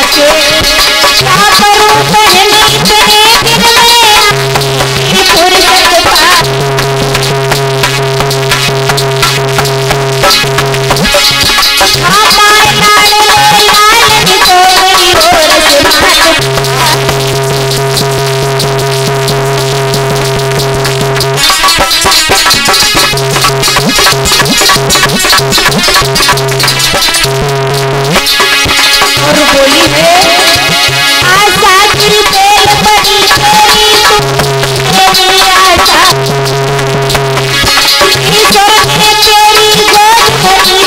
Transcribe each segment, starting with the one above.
के क्या करूं पहली तेरे दिन में फुर्सत पा और बोली है आशा की बेल बनी तेरी तेरी आशा ईश्वर ने तेरी गोद भरी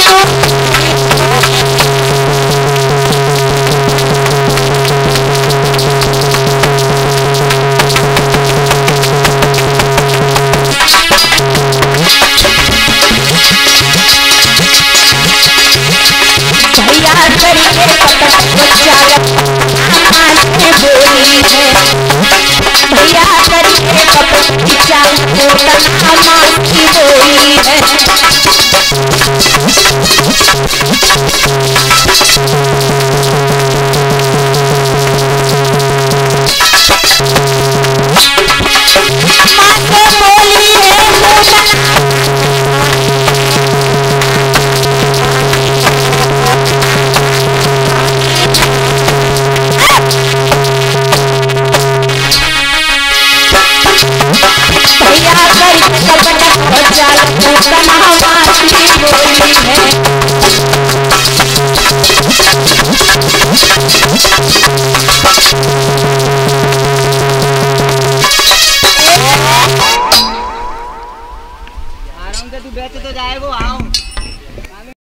भैया करके बच्चा बोली है भैया करके बच्चा माँ की बोली है माँ से बोली है भैया करके बच्चा माँ की बोली है आराम से तू बेच तो जाएगा। आओ